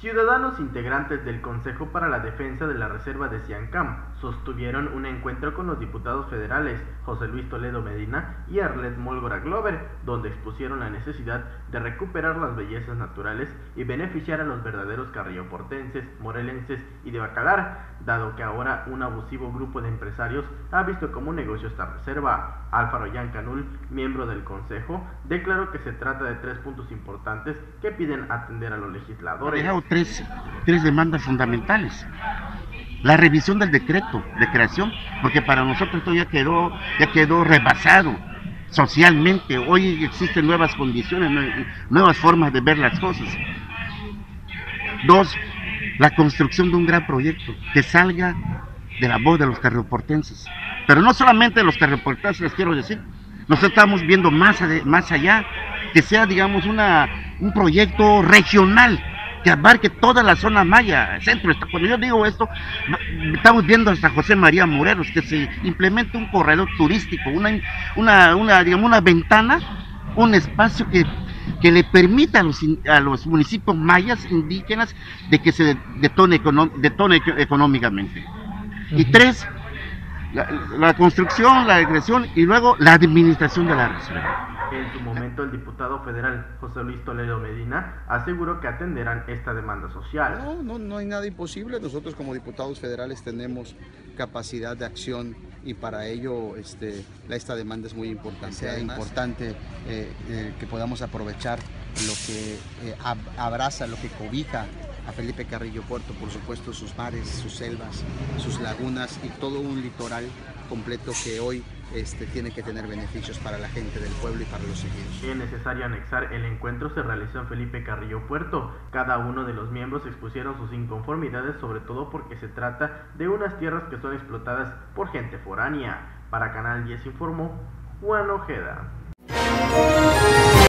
Ciudadanos integrantes del Consejo para la Defensa de la Reserva de Siancam sostuvieron un encuentro con los diputados federales José Luis Toledo Medina y Arlet Mólgora Glover, donde expusieron la necesidad de recuperar las bellezas naturales y beneficiar a los verdaderos carrilloportenses, morelenses y de Bacalar, dado que ahora un abusivo grupo de empresarios ha visto como un negocio esta reserva. Alfaro Yancanul, miembro del Consejo, declaró que se trata de 3 puntos importantes que piden atender a los legisladores. Tres demandas fundamentales. La revisión del decreto de creación, porque para nosotros esto ya quedó rebasado socialmente. Hoy existen nuevas condiciones, nuevas formas de ver las cosas. 2, la construcción de un gran proyecto que salga de la voz de los carrioportenses. Pero no solamente de los carrioportenses, les quiero decir, nosotros estamos viendo más allá, que sea, digamos, un proyecto regional, que abarque toda la zona maya, centro. Cuando yo digo esto, estamos viendo hasta José María Morelos, que se implemente un corredor turístico, digamos, una ventana, un espacio que le permita a los municipios mayas indígenas de que se detone económicamente. Y 3, la construcción, la agresión y luego la administración de la reserva. En su momento, el diputado federal José Luis Toledo Medina aseguró que atenderán esta demanda social. No hay nada imposible. Nosotros como diputados federales tenemos capacidad de acción y para ello esta demanda es muy importante. Sea importante que podamos aprovechar lo que abraza, lo que cobija a Felipe Carrillo Puerto, por supuesto sus mares, sus selvas, sus lagunas y todo un litoral completo que hoy tiene que tener beneficios para la gente del pueblo y para los ejidos. Es necesario anexar, el encuentro se realizó en Felipe Carrillo Puerto. Cada uno de los miembros expusieron sus inconformidades, sobre todo porque se trata de unas tierras que son explotadas por gente foránea. Para Canal 10 informó Juan Ojeda.